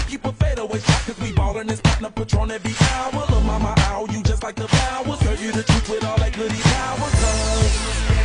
keep a fadeaway shot, cause we ballin' and spotting a Patron every hour. Look, mama, ow, you just like the flowers. Serve you the truth with all that goody power, cause